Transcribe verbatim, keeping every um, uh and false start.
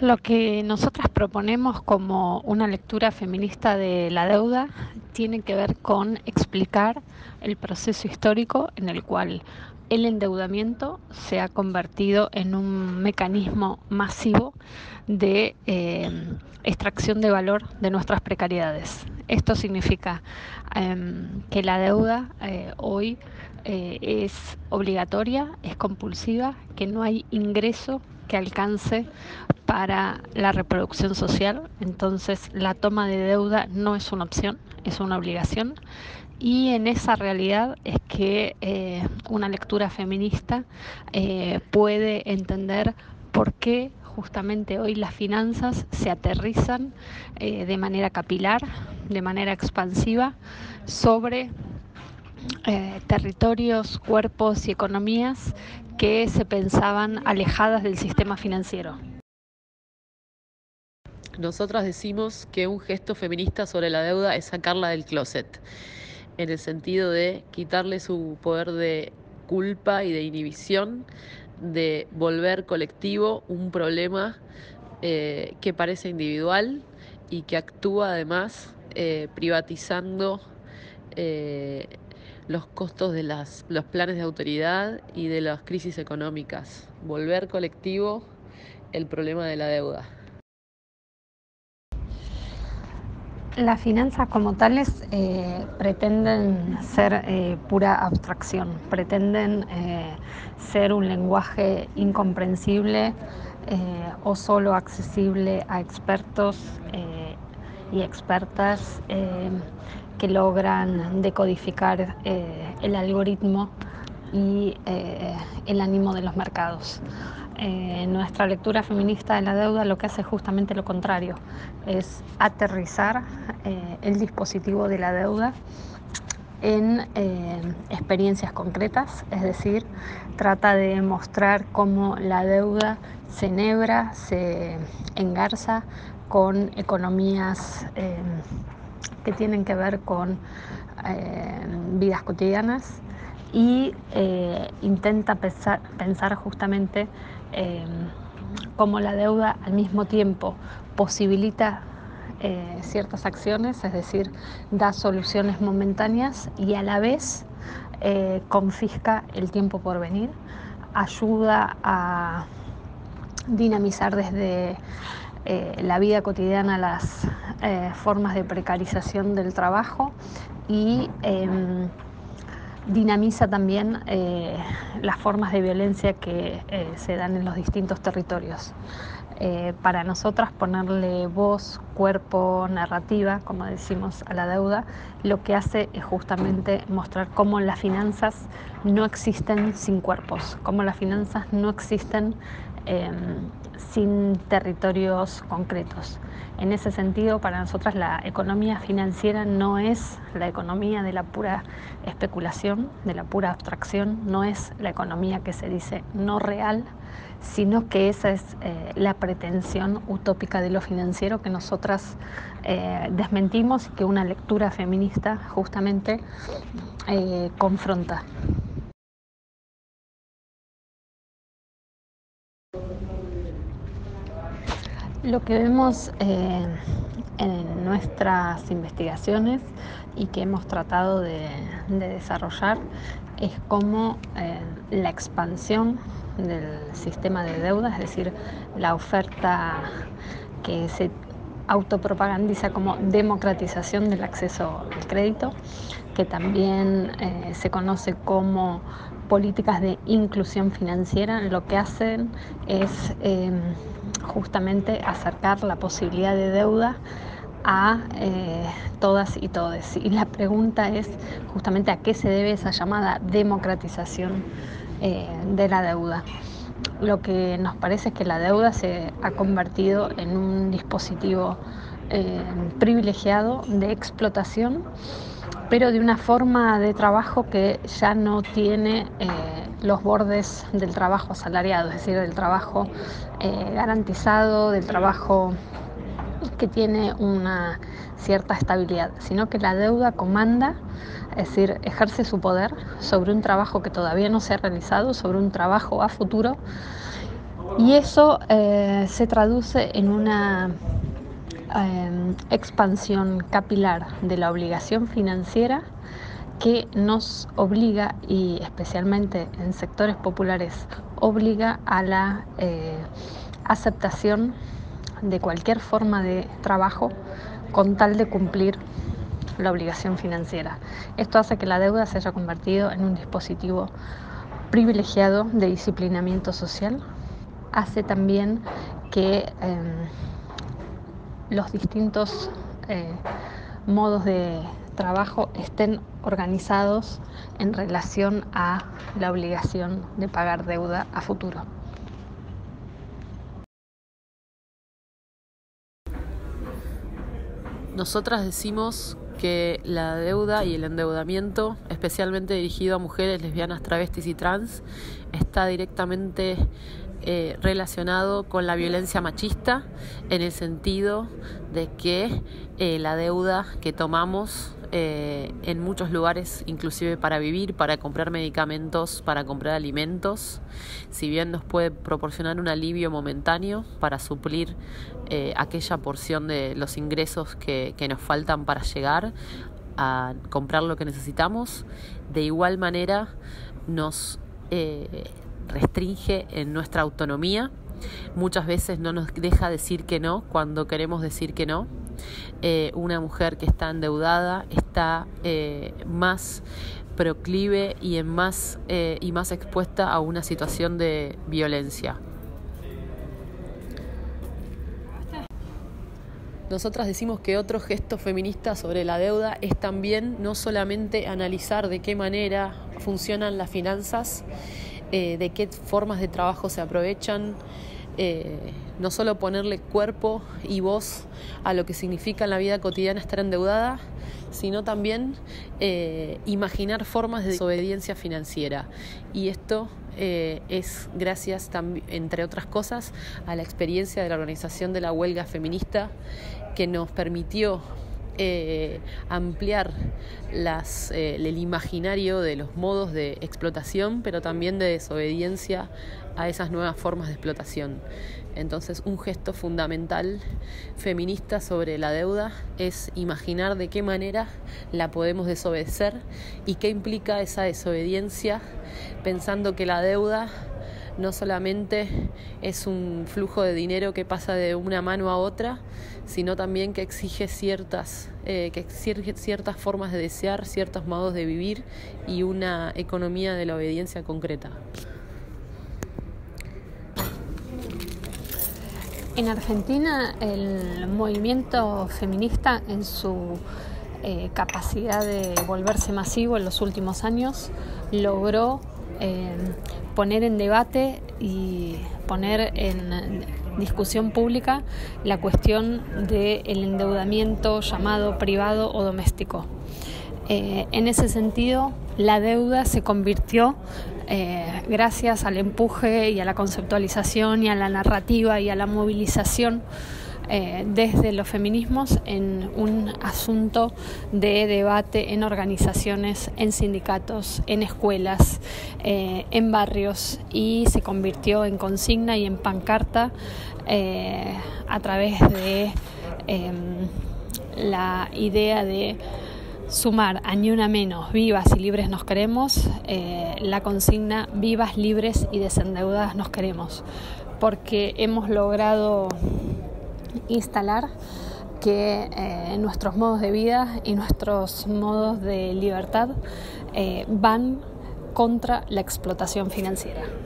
Lo que nosotras proponemos como una lectura feminista de la deuda tiene que ver con explicar el proceso histórico en el cual el endeudamiento se ha convertido en un mecanismo masivo de eh, extracción de valor de nuestras precariedades. Esto significa eh, que la deuda eh, hoy eh, es obligatoria, es compulsiva, que no hay ingreso que alcance para la reproducción social. Entonces la toma de deuda no es una opción, es una obligación. Y en esa realidad es que eh, una lectura feminista eh, puede entender por qué justamente hoy las finanzas se aterrizan eh, de manera capilar, de manera expansiva, sobre eh, territorios, cuerpos y economías que se pensaban alejadas del sistema financiero. Nosotras decimos que un gesto feminista sobre la deuda es sacarla del closet, en el sentido de quitarle su poder de culpa y de inhibición, de volver colectivo un problema eh, que parece individual y que actúa además eh, privatizando eh, los costos de las, los planes de autoridad y de las crisis económicas. Volver colectivo el problema de la deuda. Las finanzas como tales eh, pretenden ser eh, pura abstracción, pretenden eh, ser un lenguaje incomprensible eh, o solo accesible a expertos eh, y expertas eh, que logran decodificar eh, el algoritmo y eh, el ánimo de los mercados. Eh, nuestra lectura feminista de la deuda lo que hace es justamente lo contrario, es aterrizar eh, el dispositivo de la deuda en eh, experiencias concretas, es decir, trata de mostrar cómo la deuda se enhebra, se engarza con economías eh, que tienen que ver con eh, vidas cotidianas y eh, intenta pensar, pensar justamente eh, cómo la deuda al mismo tiempo posibilita eh, ciertas acciones, es decir, da soluciones momentáneas y a la vez eh, confisca el tiempo por venir, ayuda a dinamizar desde eh, la vida cotidiana las eh, formas de precarización del trabajo y eh, dinamiza también eh, las formas de violencia que eh, se dan en los distintos territorios. Eh, para nosotras ponerle voz, cuerpo, narrativa, como decimos, a la deuda, lo que hace es justamente mostrar cómo las finanzas no existen sin cuerpos, cómo las finanzas no existen eh, sin territorios concretos. En ese sentido, para nosotras la economía financiera no es la economía de la pura especulación, de la pura abstracción, no es la economía que se dice no real, sino que esa es eh, la pretensión utópica de lo financiero que nosotras eh, desmentimos y que una lectura feminista justamente eh, confronta. Lo que vemos eh, en nuestras investigaciones y que hemos tratado de, de desarrollar es cómo eh, la expansión del sistema de deuda, es decir, la oferta que se autopropagandiza como democratización del acceso al crédito, que también eh, se conoce como políticas de inclusión financiera, lo que hacen es eh, justamente acercar la posibilidad de deuda a eh, todas y todes. Y la pregunta es justamente a qué se debe esa llamada democratización eh, de la deuda. Lo que nos parece es que la deuda se ha convertido en un dispositivo eh, privilegiado de explotación, pero de una forma de trabajo que ya no tiene eh, los bordes del trabajo asalariado, es decir, del trabajo eh, garantizado, del trabajo que tiene una cierta estabilidad, sino que la deuda comanda, es decir, ejerce su poder sobre un trabajo que todavía no se ha realizado, sobre un trabajo a futuro Y eso eh, se traduce en una eh, expansión capilar de la obligación financiera que nos obliga, y especialmente en sectores populares, obliga a la eh, aceptación de cualquier forma de trabajo con tal de cumplir la obligación financiera. Esto hace que la deuda se haya convertido en un dispositivo privilegiado de disciplinamiento social. Hace también que eh, los distintos eh, modos de trabajo estén organizados en relación a la obligación de pagar deuda a futuro. Nosotras decimos que la deuda y el endeudamiento, especialmente dirigido a mujeres lesbianas, travestis y trans, está directamente eh, relacionado con la violencia machista, en el sentido de que eh, la deuda que tomamos eh, en muchos lugares, inclusive para vivir, para comprar medicamentos, para comprar alimentos, si bien nos puede proporcionar un alivio momentáneo para suplir eh, aquella porción de los ingresos que, que nos faltan para llegar a comprar lo que necesitamos, de igual manera nos eh, restringe en nuestra autonomía. Muchas veces no nos deja decir que no cuando queremos decir que no. Eh, una mujer que está endeudada está eh, más proclive y, en más, eh, y más expuesta a una situación de violencia. Nosotras decimos que otro gesto feminista sobre la deuda es también no solamente analizar de qué manera funcionan las finanzas, eh, de qué formas de trabajo se aprovechan, eh, no solo ponerle cuerpo y voz a lo que significa en la vida cotidiana estar endeudada, sino también eh, imaginar formas de desobediencia financiera. Y esto eh, es gracias, entre otras cosas, a la experiencia de la organización de la huelga feminista, que nos permitió eh, ampliar las, eh, el imaginario de los modos de explotación, pero también de desobediencia a esas nuevas formas de explotación. Entonces, un gesto fundamental feminista sobre la deuda es imaginar de qué manera la podemos desobedecer y qué implica esa desobediencia, pensando que la deuda no solamente es un flujo de dinero que pasa de una mano a otra, sino también que exige ciertas, eh, que exige ciertas formas de desear, ciertos modos de vivir y una economía de la obediencia concreta. En Argentina, el movimiento feminista, en su eh, capacidad de volverse masivo en los últimos años, logró eh, poner en debate y poner en discusión pública la cuestión del endeudamiento llamado privado o doméstico. Eh, en ese sentido, la deuda se convirtió, eh, gracias al empuje y a la conceptualización y a la narrativa y a la movilización eh, desde los feminismos, en un asunto de debate en organizaciones, en sindicatos, en escuelas, eh, en barrios, y se convirtió en consigna y en pancarta eh, a través de eh, la idea de sumar a Ni Una Menos, vivas y libres nos queremos, eh, la consigna vivas, libres y desendeudadas nos queremos, porque hemos logrado instalar que eh, nuestros modos de vida y nuestros modos de libertad eh, van contra la explotación financiera.